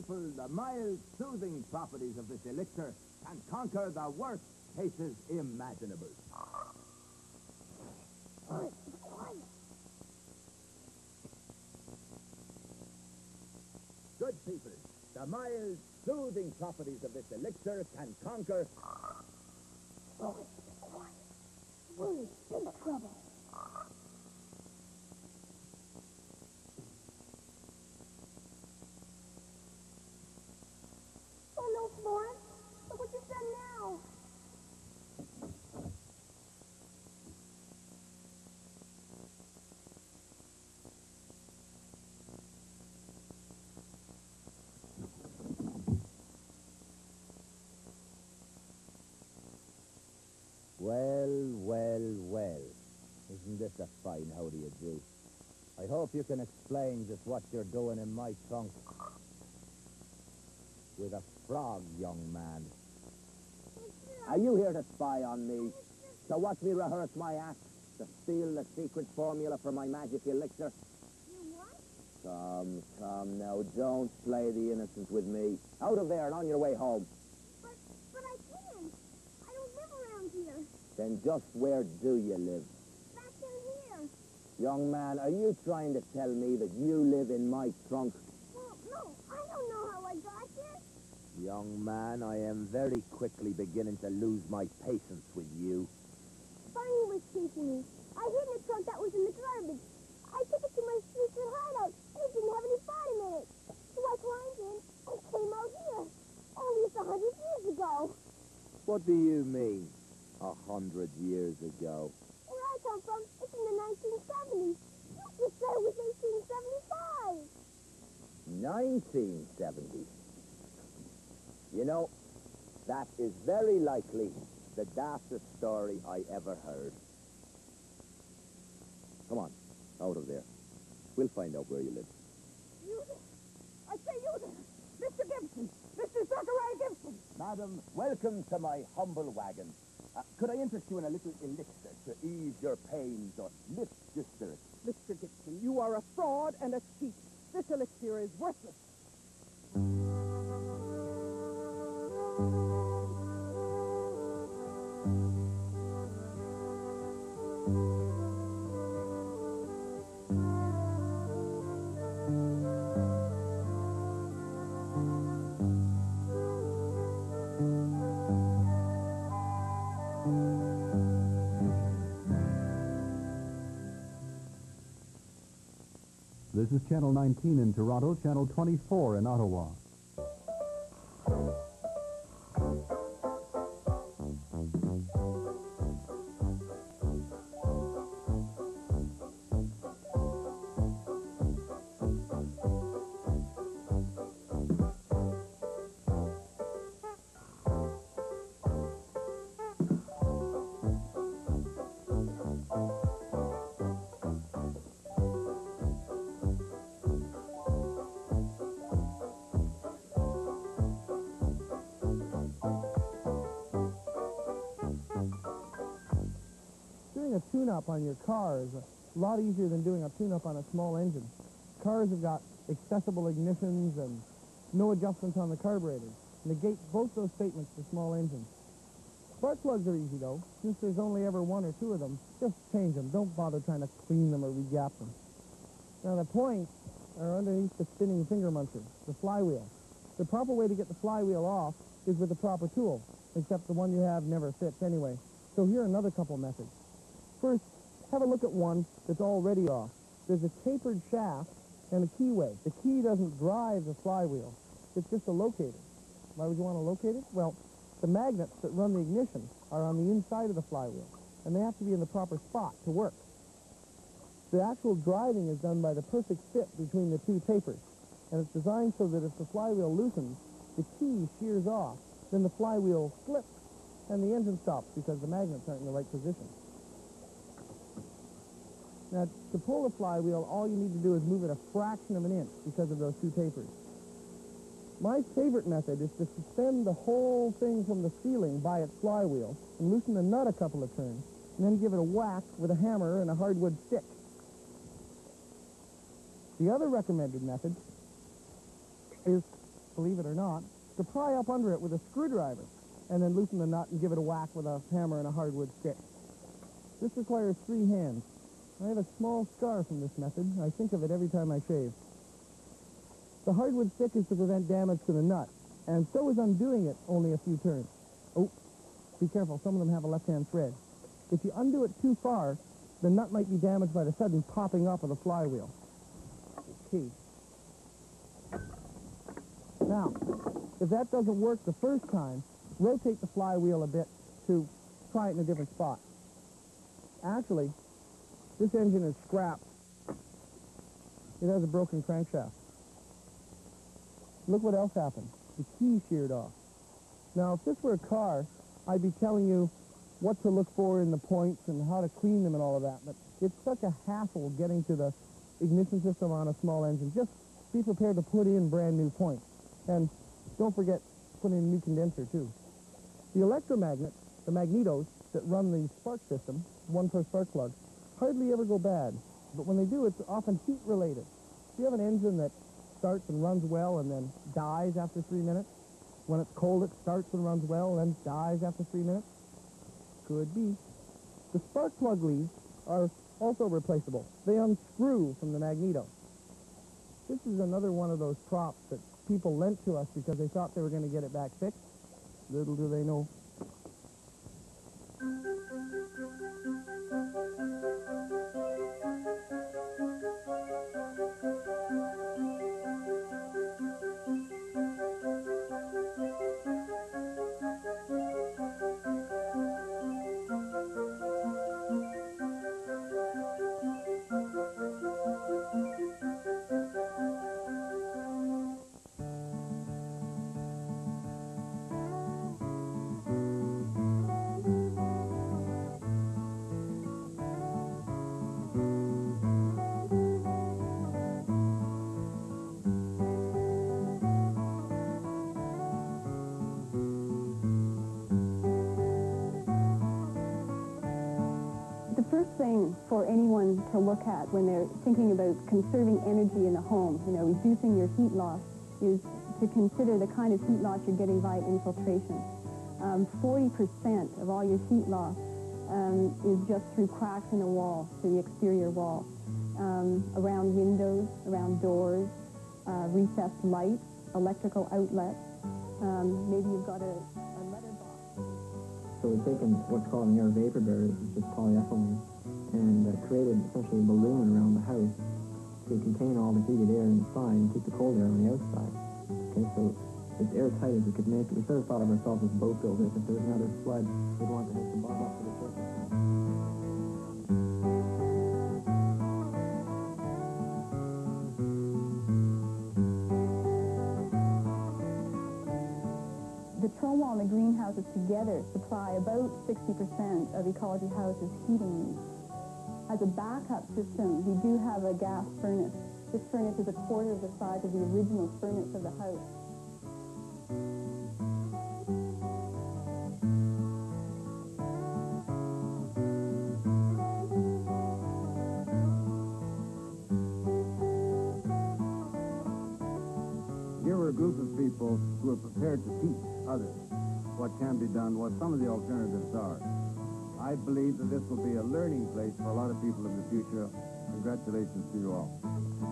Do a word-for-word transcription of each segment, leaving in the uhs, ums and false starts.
people, the mild, soothing properties of this elixir can conquer the worst cases imaginable. Quiet, quiet. Good people, the mild, soothing properties of this elixir can conquer... Quiet, quiet. We're in big trouble. Oh, no, Florence. Look what you've done now. Well, well, well. Isn't this a fine how do you do? I hope you can explain just what you're doing in my trunk. With a frog, young man. Are you here to spy on me? To watch me rehearse my act? To steal the secret formula for my magic elixir? You what? Come, come now, don't play the innocent with me. Out of there and on your way home. But, but I can't. I don't live around here. Then just where do you live? Back in here. Young man, are you trying to tell me that you live in my trunk? Well, no, I don't know how I got here. Young man, I am very quickly beginning to lose my patience with you. Barney was chasing me. I hid in a trunk that was in the garbage. I took it to my secret hideout, and it didn't have any bottom in it. So I climbed in and came out here. Only it's a hundred years ago. What do you mean, a hundred years ago? Where I come from, it's in the nineteen seventies. You just said it was eighteen seventy-five. nineteen seventy. You know, that is very likely the daftest story I ever heard. Come on, out of there. We'll find out where you live. You there. I say you there. Mister Gibson. Mister Zachariah Gibson. Madam, welcome to my humble wagon. Uh, could I interest you in a little elixir to ease your pains or lift your spirits? Mister Gibson, you are a fraud and a cheat. This elixir is worthless. This is Channel nineteen in Toronto, Channel twenty-four in Ottawa. Doing a tune-up on your car is a lot easier than doing a tune-up on a small engine. Cars have got accessible ignitions and no adjustments on the carburetors. Negate both those statements for small engines. Spark plugs are easy, though. Since there's only ever one or two of them, just change them. Don't bother trying to clean them or re-gap them. Now, the points are underneath the spinning finger muncher, the flywheel. The proper way to get the flywheel off is with the proper tool, except the one you have never fits anyway. So here are another couple methods. First, have a look at one that's already off. There's a tapered shaft and a keyway. The key doesn't drive the flywheel. It's just a locator. Why would you want to locate it? Well, the magnets that run the ignition are on the inside of the flywheel, and they have to be in the proper spot to work. The actual driving is done by the perfect fit between the two tapers, and it's designed so that if the flywheel loosens, the key shears off, then the flywheel slips, and the engine stops because the magnets aren't in the right position. Now, to pull the flywheel, all you need to do is move it a fraction of an inch because of those two tapers. My favorite method is to suspend the whole thing from the ceiling by its flywheel and loosen the nut a couple of turns, and then give it a whack with a hammer and a hardwood stick. The other recommended method is believe it or not, to pry up under it with a screwdriver and then loosen the nut and give it a whack with a hammer and a hardwood stick. This requires three hands. I have a small scar from this method. I think of it every time I shave. The hardwood stick is to prevent damage to the nut, and so is undoing it only a few turns. Oh, be careful. Some of them have a left-hand thread. If you undo it too far, the nut might be damaged by the sudden popping up of the flywheel. Okay. Now, if that doesn't work the first time, rotate the flywheel a bit to try it in a different spot. Actually, this engine is scrapped. It has a broken crankshaft. Look what else happened. The key sheared off. Now, if this were a car, I'd be telling you what to look for in the points and how to clean them and all of that, but it's such a hassle getting to the ignition system on a small engine. Just be prepared to put in brand new points. And don't forget, put in a new condenser, too. The electromagnets, the magnetos that run the spark system, one per spark plug, hardly ever go bad. But when they do, it's often heat-related. If you have an engine that starts and runs well and then dies after three minutes, when it's cold, it starts and runs well and then dies after three minutes, could be. The spark plug leads are also replaceable. They unscrew from the magneto. This is another one of those props that people lent to us because they thought they were going to get it back fixed. Little do they know. Thing for anyone to look at when they're thinking about conserving energy in the home, you know, reducing your heat loss, is to consider the kind of heat loss you're getting via infiltration. Um, forty percent of all your heat loss um, is just through cracks in the wall, through the exterior wall, um, around windows, around doors, uh, recessed lights, electrical outlets. Um, maybe you've got a, a letterbox. So we've taken what's called an air vapor barrier, which is polyethylene, and uh, created essentially a balloon around the house to contain all the heated air inside and keep the cold air on the outside. Okay, so as airtight as we could make it. We sort of thought of ourselves as boat builders. If there was another flood, we'd want the house to bob up to the surface. The troll wall and the greenhouses together supply about sixty percent of Ecology House's heating needs. As a backup system, we do have a gas furnace. This furnace is a quarter of the size of the original furnace of the house. Here are a group of people who are prepared to teach others what can be done, what some of the alternatives are. I believe that this will be a learning place for a lot of people in the future. Congratulations to you all.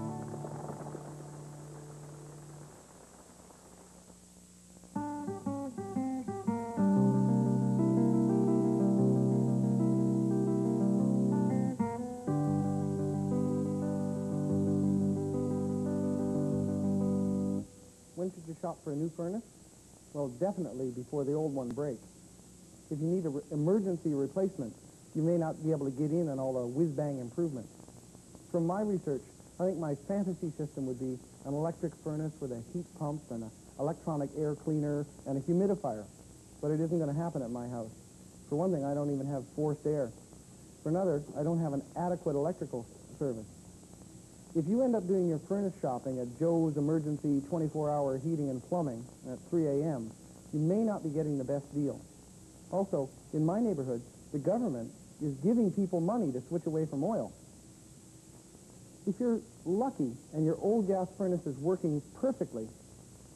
When should you shop for a new furnace? Well, definitely before the old one breaks. If you need an re emergency replacement, you may not be able to get in on all the whiz-bang improvements. From my research, I think my fantasy system would be an electric furnace with a heat pump and an electronic air cleaner and a humidifier. But it isn't going to happen at my house. For one thing, I don't even have forced air. For another, I don't have an adequate electrical service. If you end up doing your furnace shopping at Joe's Emergency twenty-four hour Heating and Plumbing at three A M, you may not be getting the best deal. Also, in my neighborhood, the government is giving people money to switch away from oil. If you're lucky and your old gas furnace is working perfectly,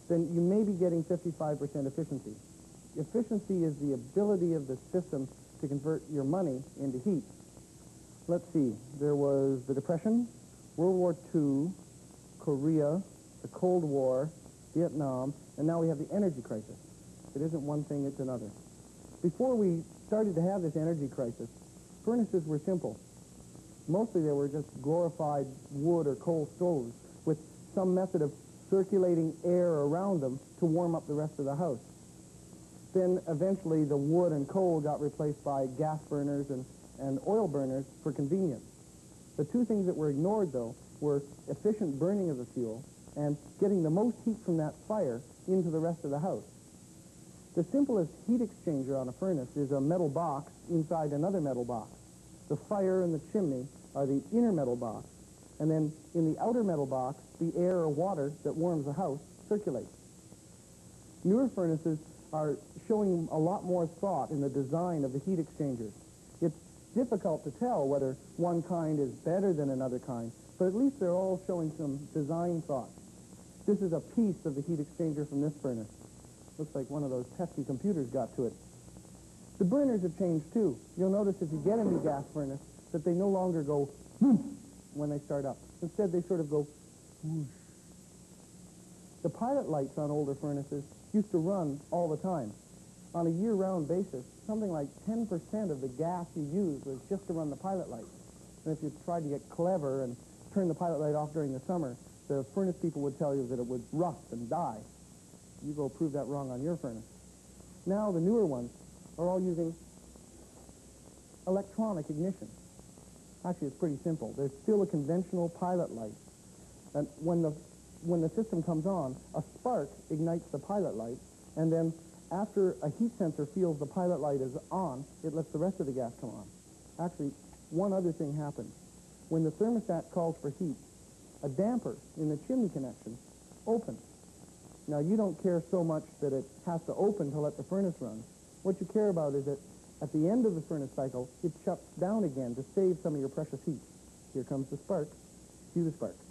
then you may be getting fifty-five percent efficiency. Efficiency is the ability of the system to convert your money into heat. Let's see, there was the Depression, World War Two, Korea, the Cold War, Vietnam, and now we have the energy crisis. It isn't one thing, it's another. Before we started to have this energy crisis, furnaces were simple. Mostly they were just glorified wood or coal stoves with some method of circulating air around them to warm up the rest of the house. Then eventually the wood and coal got replaced by gas burners and, and oil burners for convenience. The two things that were ignored, though, were efficient burning of the fuel and getting the most heat from that fire into the rest of the house. The simplest heat exchanger on a furnace is a metal box inside another metal box. The fire and the chimney are the inner metal box, and then in the outer metal box, the air or water that warms the house circulates. Newer furnaces are showing a lot more thought in the design of the heat exchangers. It's difficult to tell whether one kind is better than another kind, but at least they're all showing some design thought. This is a piece of the heat exchanger from this furnace. Looks like one of those pesky computers got to it. The burners have changed too. You'll notice if you get a new gas furnace that they no longer go whoosh when they start up. Instead, they sort of go whoosh. The pilot lights on older furnaces used to run all the time. On a year-round basis, something like ten percent of the gas you used was just to run the pilot light. And if you tried to get clever and turn the pilot light off during the summer, the furnace people would tell you that it would rust and die. You go prove that wrong on your furnace. Now the newer ones are all using electronic ignition. Actually, it's pretty simple. There's still a conventional pilot light. And when the, when the system comes on, a spark ignites the pilot light, and then after a heat sensor feels the pilot light is on, it lets the rest of the gas come on. Actually, one other thing happens. When the thermostat calls for heat, a damper in the chimney connection opens. Now, you don't care so much that it has to open to let the furnace run. What you care about is that at the end of the furnace cycle, it shuts down again to save some of your precious heat. Here comes the spark. Cue the spark.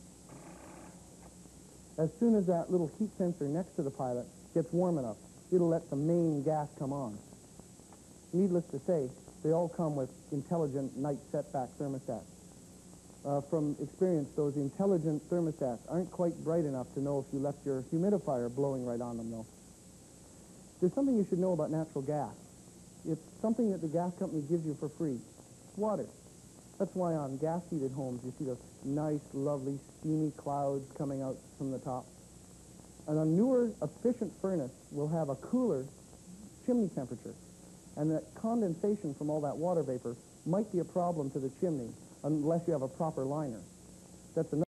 As soon as that little heat sensor next to the pilot gets warm enough, it'll let the main gas come on. Needless to say, they all come with intelligent night setback thermostats. Uh, from experience, those intelligent thermostats aren't quite bright enough to know if you left your humidifier blowing right on them, though. There's something you should know about natural gas. It's something that the gas company gives you for free. Water. That's why on gas-heated homes you see those nice, lovely, steamy clouds coming out from the top. And a newer, efficient furnace will have a cooler chimney temperature. And that condensation from all that water vapor might be a problem to the chimney unless you have a proper liner. That's another